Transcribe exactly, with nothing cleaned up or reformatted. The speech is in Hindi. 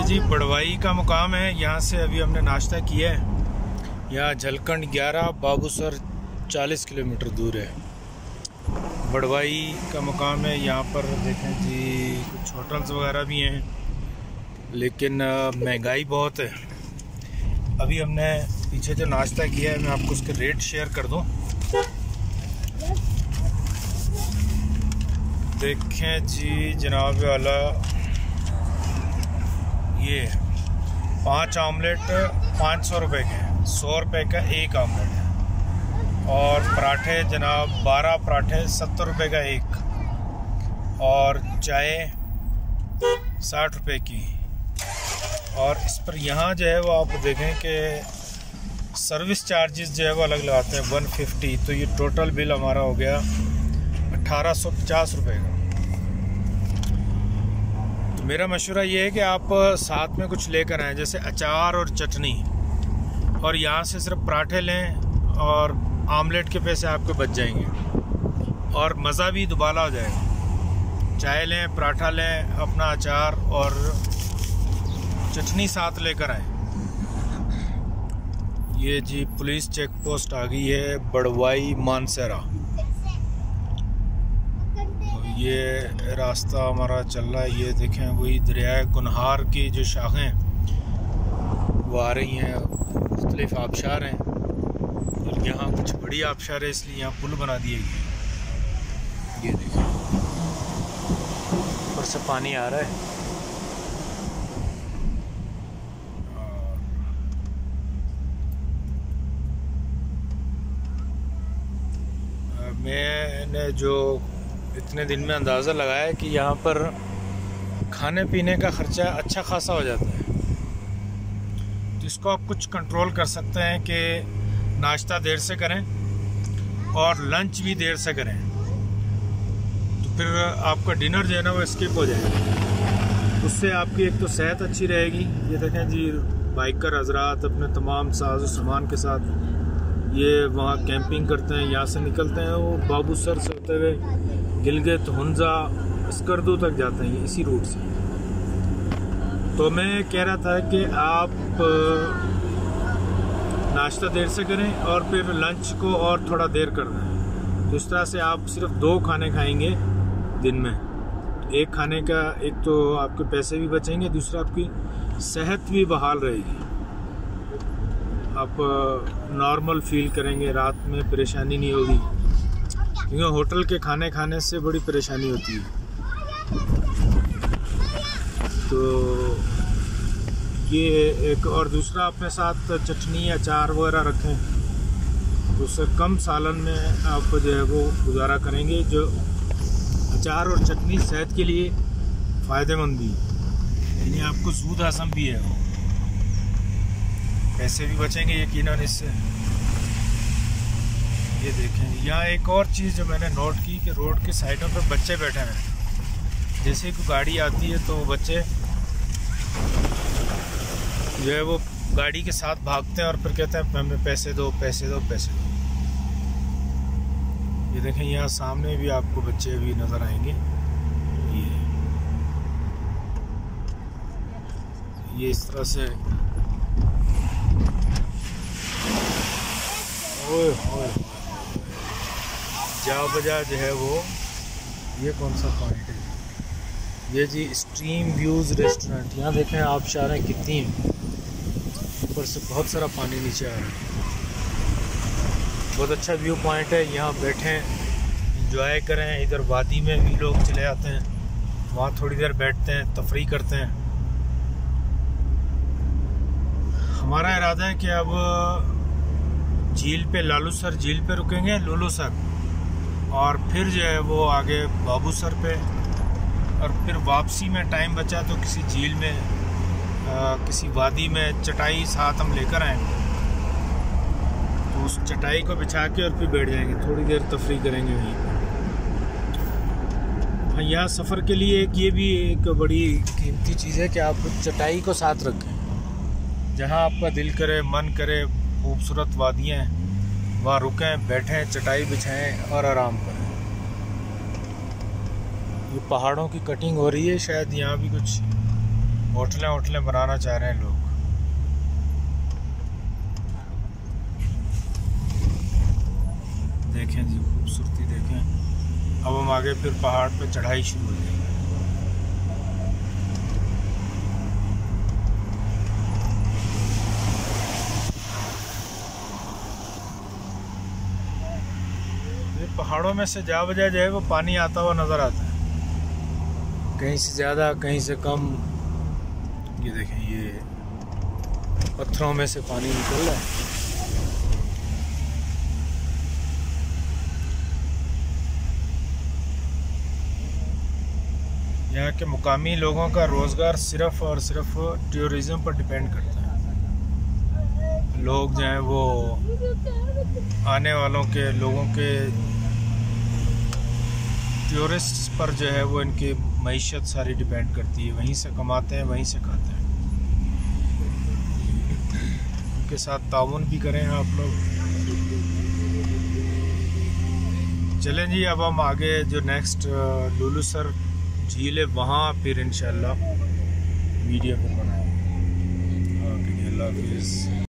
जी बड़वाई का मुकाम है। यहाँ से अभी हमने नाश्ता किया है। यहाँ झलकंड ग्यारह, बाबूसर चालीस किलोमीटर दूर है। बड़वाई का मुकाम है। यहाँ पर देखें जी कुछ होटल्स वगैरह भी हैं, लेकिन महंगाई बहुत है। अभी हमने पीछे जो नाश्ता किया है, मैं आपको उसके रेट शेयर कर दूँ। देखें जी जनाब वाला, ये पाँच आमलेट पाँच सौ रुपये के, सौ रुपये का एक आमलेट है। और पराठे जनाब बारह पराठे सत्तर रुपये का एक, और चाय साठ रुपये की। और इस पर यहाँ जो है वो आप देखें कि सर्विस चार्जेस जो है वो अलग लगाते हैं वन फिफ्टी। तो ये टोटल बिल हमारा हो गया अठारह सौ पचास रुपये का। तो मेरा मशवरा ये है कि आप साथ में कुछ लेकर आएँ, जैसे अचार और चटनी, और यहाँ से सिर्फ पराठे लें और आमलेट के पैसे आपके बच जाएंगे और मज़ा भी दुबाला हो जाएगा। चाय लें, पराठा लें, अपना अचार और चटनी साथ लेकर आएँ। ये जी पुलिस चेक पोस्ट आ गई है बड़वाई मानसरा। ये रास्ता हमारा चल रहा है। ये देखें वही दरियाए कुनहार की जो शाखें वो आ रही हैं, मुख्तलिफ आबशार हैं, और यहाँ कुछ बड़ी आबशार है, इसलिए यहाँ पुल बना दिए गए। ये देखें ऊपर से पानी आ रहा है। मैंने जो इतने दिन में अंदाज़ा लगाया है कि यहाँ पर खाने पीने का ख़र्चा अच्छा खासा हो जाता है। तो इसको आप कुछ कंट्रोल कर सकते हैं कि नाश्ता देर से करें और लंच भी देर से करें, तो फिर आपका डिनर जो है ना वो स्किप हो जाएगा। उससे आपकी एक तो सेहत अच्छी रहेगी। ये देखें जी बाइकर हजरात अपने तमाम साजो सामान के साथ ये वहाँ कैंपिंग करते हैं। यहाँ से निकलते हैं वो बाबूसर से होते हुए गिलगित, हुंजा, स्कर्दू तक जाते हैं इसी रूट से। तो मैं कह रहा था कि आप नाश्ता देर से करें और फिर लंच को और थोड़ा देर कर दें। तो इस तरह से आप सिर्फ दो खाने खाएंगे दिन में। एक खाने का एक तो आपके पैसे भी बचेंगे, दूसरा आपकी सेहत भी बहाल रहेगी। आप नॉर्मल फील करेंगे, रात में परेशानी नहीं होगी, क्योंकि होटल के खाने खाने से बड़ी परेशानी होती है। तो ये एक, और दूसरा अपने साथ चटनी अचार वगैरह रखें, तो उससे कम सालन में आप जो है वो गुजारा करेंगे। जो अचार और चटनी सेहत के लिए फ़ायदेमंद भी, यानी आपको सूद आसम भी है, वो पैसे भी बचेंगे यकीनन इससे। ये देखें यहाँ एक और चीज़ जो मैंने नोट की कि रोड के साइडों पर बच्चे बैठे हैं। जैसे कोई गाड़ी आती है तो बच्चे जो है वो गाड़ी के साथ भागते हैं और फिर कहते हैं हमें पैसे दो पैसे दो पैसे दो। ये देखें यहाँ सामने भी आपको बच्चे भी नज़र आएंगे। ये ये इस तरह से ओए ओए जा बजा जो है वो। ये कौन सा पॉइंट है? ये जी स्ट्रीम व्यूज़ रेस्टोरेंट। यहाँ देखें आप शारें कितनी हैं, ऊपर से बहुत सारा पानी नीचे आ रहा है। बहुत अच्छा व्यू पॉइंट है। यहाँ बैठें, इंजॉय करें। इधर वादी में भी लोग चले आते हैं, वहाँ थोड़ी देर बैठते हैं, तफरीह करते हैं। हमारा इरादा है कि अब झील पे, लालूसर झील पे रुकेंगे, लुलूसर, और फिर जो है वो आगे बाबूसर पे, और फिर वापसी में टाइम बचा तो किसी झील में आ, किसी वादी में चटाई साथ हम लेकर आए, तो उस चटाई को बिछा के और फिर बैठ जाएंगे, थोड़ी देर तफरीह करेंगे वहीं पर। हाँ, यहाँ सफ़र के लिए एक ये भी एक बड़ी कीमती चीज़ है कि आप चटाई को साथ रखें। जहाँ आपका दिल करे, मन करे, खूबसूरत वादियाँ हैं, वहाँ रुकें, बैठें, चटाई बिछाएं और आराम करें। ये पहाड़ों की कटिंग हो रही है, शायद यहाँ भी कुछ होटलें होटलें बनाना चाह रहे हैं लोग। देखें जी, खूबसूरती देखें। अब हम आगे फिर पहाड़ पे चढ़ाई शुरू हो जाएगी। पहाड़ों में से जा बजा जो है वो पानी आता हुआ नज़र आता है, कहीं से ज़्यादा कहीं से कम। ये देखें, ये पत्थरों में से पानी निकल रहा है। यहाँ के मुकामी लोगों का रोज़गार सिर्फ और सिर्फ टूरिज़्म पर डिपेंड करता है। लोग जो हैं वो आने वालों के लोगों के टूरिस्ट पर जो है वो इनकी मईशत सारी डिपेंड करती है। वहीं से कमाते हैं, वहीं से खाते हैं। उनके साथ ताउन भी करें आप लोग। चलें जी, अब हम आगे जो नेक्स्ट लुलुसर झील है वहाँ फिर इंशाल्लाह वीडियो पर बनाएंगे। ओके, अल्लाह हाफिज़।